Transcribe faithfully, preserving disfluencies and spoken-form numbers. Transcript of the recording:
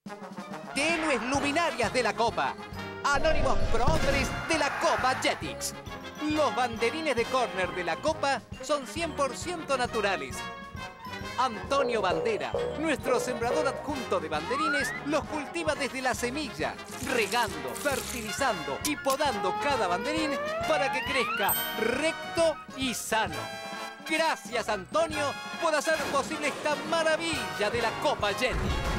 Tenues luminarias de la Copa. Anónimos prohombres de la Copa Jetix. Los banderines de córner de la Copa son cien por ciento naturales. Antonio Bandera, nuestro sembrador adjunto de banderines, los cultiva desde la semilla, regando, fertilizando y podando cada banderín para que crezca recto y sano. Gracias, Antonio, por hacer posible esta maravilla de la Copa Jetix.